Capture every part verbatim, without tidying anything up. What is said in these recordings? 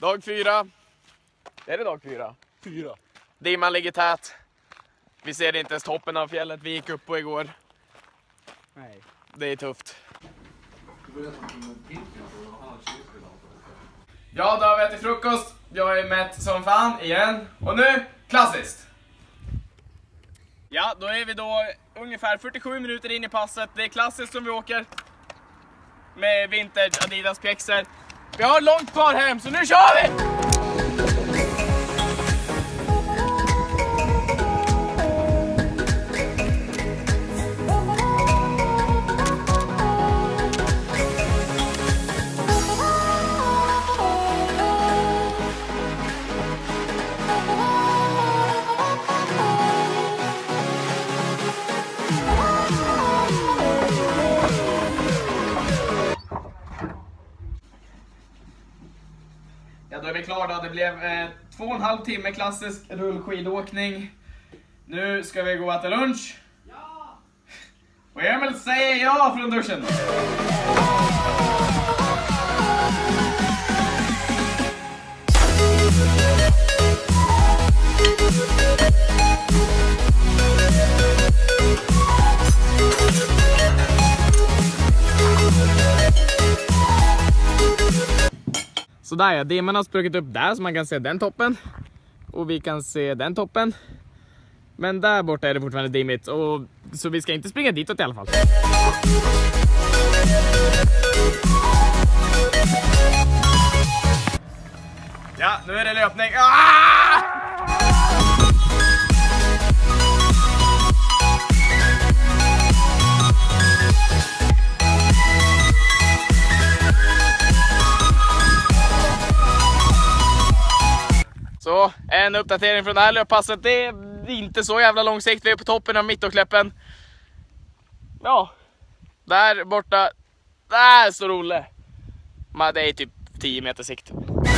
Dag fyra. Är det dag fyra? Fyra. Dimman ligger tät. Vi ser inte ens toppen av fjället vi gick upp på igår. Nej. Det är tufft. Ja, då har vi ätit frukost. Jag är mätt som fan igen. Och nu, klassiskt. Ja, då är vi då ungefär fyrtiosju minuter in i passet. Det är klassiskt som vi åker. Med vintage Adidas pjäxor. Vi har långt kvar hem, så nu kör vi! Ja, då är vi klara då. Det blev eh, två och en halv timme klassisk rullskidåkning. Nu ska vi gå och äta lunch. Ja! Och Emil säger ja från duschen. Så där ja, dimman har spruckit upp där så man kan se den toppen. Och vi kan se den toppen. Men där borta är det fortfarande dimmigt. Och, så vi ska inte springa ditåt i alla fall. Ja, nu är det löpning. Ah! Så, en uppdatering från det här löppasset. Det är inte så jävla långsikt. Vi är på toppen av Mittåkläppen. Ja, där borta. Där står Olle. Men det är typ tio meter sikt.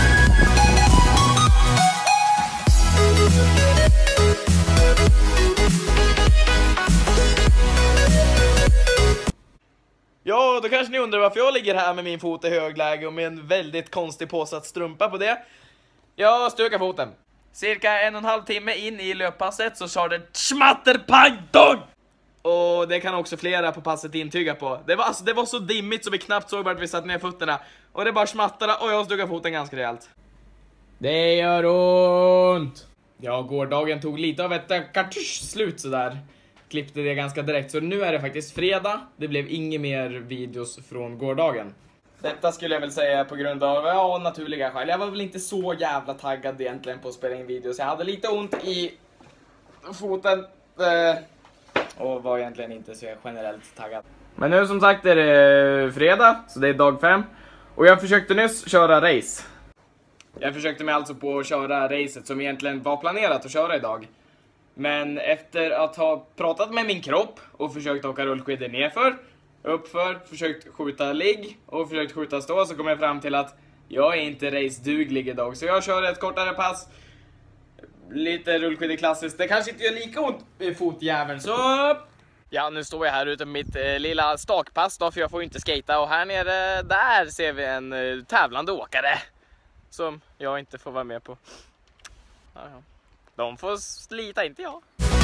Ja, då kanske ni undrar varför jag ligger här med min fot i högläge och med en väldigt konstig påsatt strumpa på det. Jag stökar foten. Cirka en och en halv timme in i löppasset så sa det smatterpang-dong! Och det kan också flera på passet intyga på. Det var, alltså, det var så dimmigt så vi knappt såg vart vi satt ner fötterna. Och det bara smattrade och jag stökade foten ganska rejält. Det gör ont! Ja, gårdagen tog lite av ett kartusch slut sådär. Klippte det ganska direkt. Så nu är det faktiskt fredag. Det blev inget mer videos från gårdagen. Detta skulle jag väl säga på grund av ja, naturliga skäl. Jag var väl inte så jävla taggad egentligen på att spela in videos. Jag hade lite ont i foten. Eh, och var egentligen inte så generellt taggad. Men nu som sagt är det fredag. Så det är dag fem. Och jag försökte nyss köra race. Jag försökte mig alltså på att köra racet som egentligen var planerat att köra idag. Men efter att ha pratat med min kropp och försökt åka rullskidor nerför, uppför, försökt skjuta ligg och försökt skjuta stå, så kom jag fram till att jag är inte race-duglig idag. Så jag kör ett kortare pass, lite rullskidor klassiskt. Det kanske inte gör lika ont i fotjäveln, så... Ja, nu står jag här ute med mitt eh, lilla stakpass då, för jag får ju inte skata. Och här nere, där ser vi en eh, tävlande åkare som jag inte får vara med på. Jaja. De får slita, inte jag.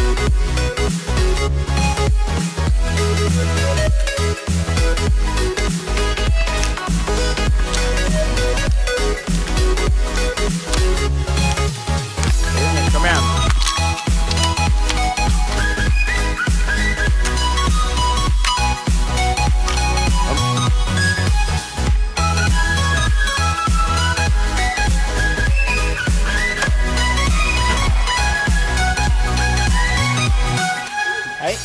Kom igen. Hej.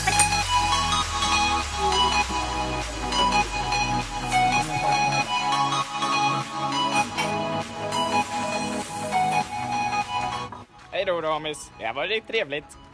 Hej då, Ramis. Det var riktigt trevligt.